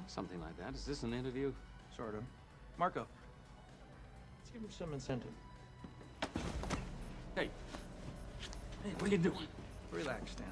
Something like that. Is this an interview? Sort of. Marco, let's give him some incentive. Hey. Hey, what are you doing? Relax, Stanley.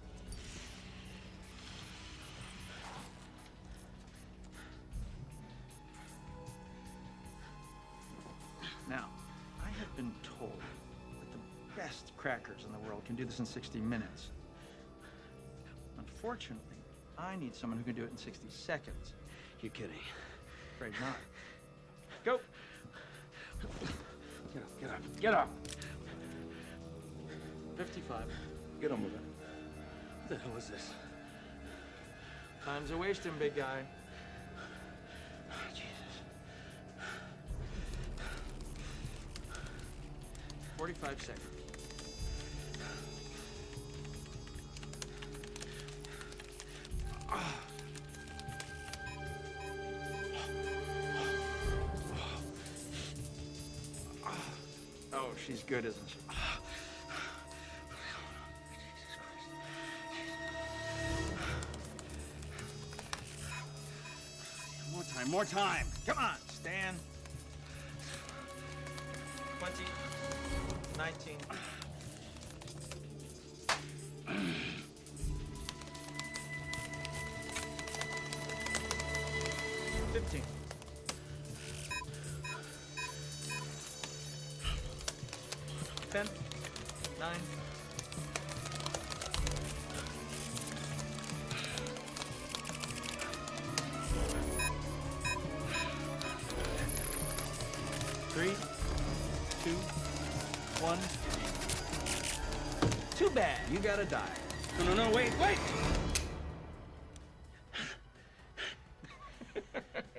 Now, I have been told that the best crackers in the world can do this in 60 minutes. Unfortunately, I need someone who can do it in 60 seconds. You're kidding. Afraid not. Go! Get up, get up, get up! 55. Get on with it. What the hell is this? Time's a wasting, big guy. Oh, Jesus. 45 seconds. Oh, she's good, isn't she? More time, more time! Come on, Stan. 20, 19. 15. 10, 9. 3, 2, 1. Too bad. You gotta die. No, wait!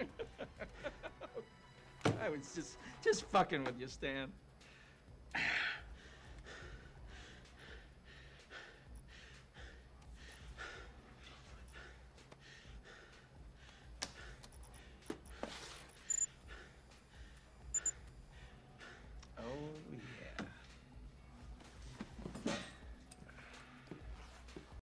I was just fucking with you, Stan.